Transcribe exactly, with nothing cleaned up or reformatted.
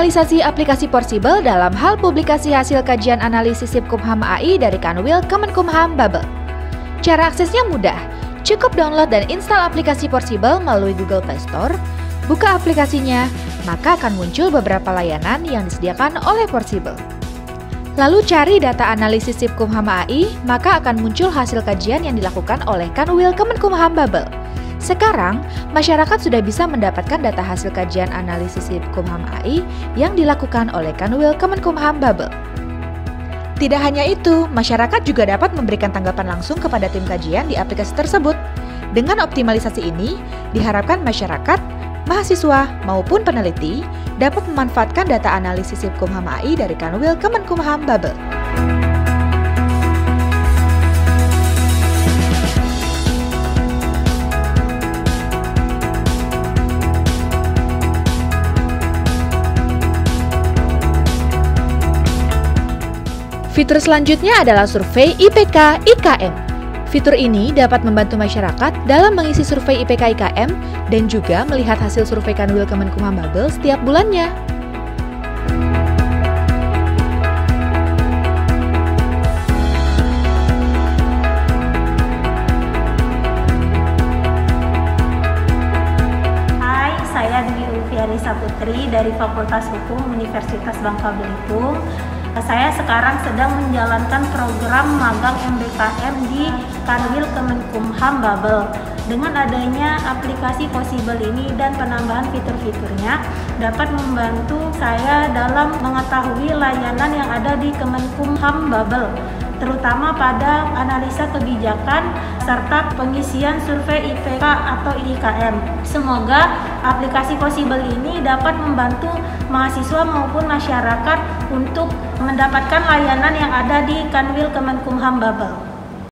Optimalisasi aplikasi Possible dalam hal publikasi hasil kajian analisis Sipkumham A I dari Kanwil Kemenkumham Bubble. Cara aksesnya mudah, cukup download dan install aplikasi Possible melalui Google Play Store, buka aplikasinya, maka akan muncul beberapa layanan yang disediakan oleh Possible. Lalu cari data analisis Sipkumham A I, maka akan muncul hasil kajian yang dilakukan oleh Kanwil Kemenkumham Bubble. Sekarang, masyarakat sudah bisa mendapatkan data hasil kajian analisis Sipkumham A I yang dilakukan oleh Kanwil Kemenkumham Bubble. Tidak hanya itu, masyarakat juga dapat memberikan tanggapan langsung kepada tim kajian di aplikasi tersebut. Dengan optimalisasi ini, diharapkan masyarakat, mahasiswa, maupun peneliti dapat memanfaatkan data analisis Sipkumham A I dari Kanwil Kemenkumham Bubble. Fitur selanjutnya adalah survei I P K I K M. Fitur ini dapat membantu masyarakat dalam mengisi survei I P K I K M dan juga melihat hasil survei Kanwil Kemenkumham Bubble setiap bulannya. Hai, saya Dwi Ulfiarisa Putri dari Fakultas Hukum Universitas Bangka Belitung. Saya sekarang sedang menjalankan program magang M B K M di Kanwil Kemenkumham Bubble. Dengan adanya aplikasi Possible ini dan penambahan fitur-fiturnya dapat membantu saya dalam mengetahui layanan yang ada di Kemenkumham Bubble, terutama pada analisa kebijakan serta pengisian survei I P K atau I K M. Semoga aplikasi Possible ini dapat membantu mahasiswa maupun masyarakat untuk mendapatkan layanan yang ada di Kanwil Kemenkumham Bubble.